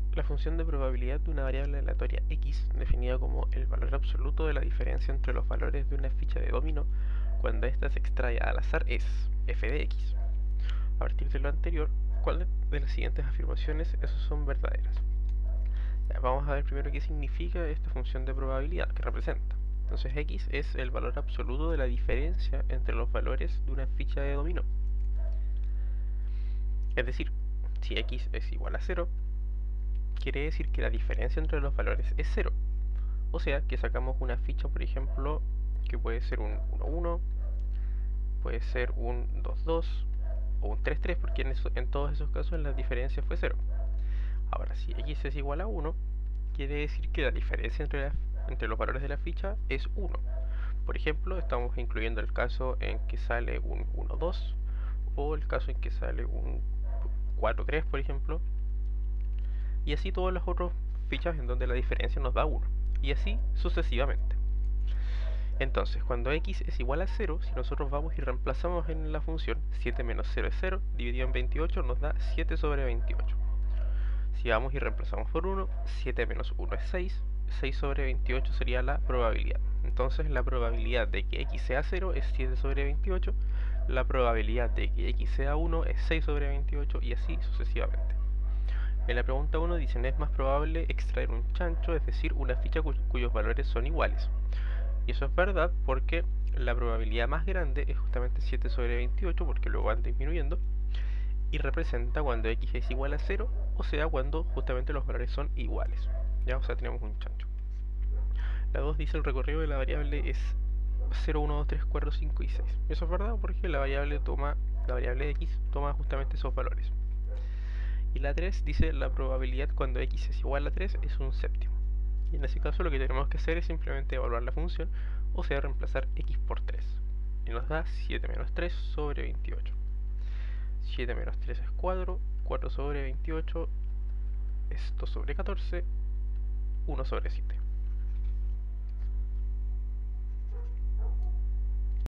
La función de probabilidad de una variable aleatoria x, definida como el valor absoluto de la diferencia entre los valores de una ficha de dominó cuando ésta se extrae al azar, es f de x. A partir de lo anterior, ¿cuál de las siguientes afirmaciones esos son verdaderas? Ya, vamos a ver primero qué significa esta función de probabilidad que representa. Entonces x es el valor absoluto de la diferencia entre los valores de una ficha de dominó. Es decir, si x es igual a 0, quiere decir que la diferencia entre los valores es 0. O sea, que sacamos una ficha, por ejemplo, que puede ser un 1-1, puede ser un 2-2 o un 3-3, porque en todos esos casos la diferencia fue 0. Ahora, si x es igual a 1, quiere decir que la diferencia entre los valores de la ficha es 1. Por ejemplo, estamos incluyendo el caso en que sale un 1-2 o el caso en que sale un 4-3, por ejemplo, y así todas las otras fichas en donde la diferencia nos da 1, y así sucesivamente. Entonces, cuando x es igual a 0, si nosotros vamos y reemplazamos en la función 7 menos 0 es 0, dividido en 28 nos da 7 sobre 28. Si vamos y reemplazamos por 1, 7 menos 1 es 6, 6 sobre 28 sería la probabilidad. Entonces la probabilidad de que x sea 0 es 7 sobre 28, la probabilidad de que x sea 1 es 6 sobre 28 y así sucesivamente. En la pregunta 1 dicen es más probable extraer un chancho, es decir, una ficha cuyos valores son iguales. Y eso es verdad porque la probabilidad más grande es justamente 7 sobre 28 porque luego van disminuyendo y representa cuando x es igual a 0, o sea, cuando justamente los valores son iguales. Ya, o sea, tenemos un chancho. La 2 dice el recorrido de la variable es 0, 1, 2, 3, 4, 5 y 6. Eso es verdad porque la variable x toma justamente esos valores. Y la 3 dice la probabilidad cuando x es igual a 3 es un séptimo. Y en ese caso lo que tenemos que hacer es simplemente evaluar la función, o sea, reemplazar x por 3. Y nos da 7 menos 3 sobre 28. 7 menos 3 es 4, 4 sobre 28 es 2 sobre 14, 1 sobre 7.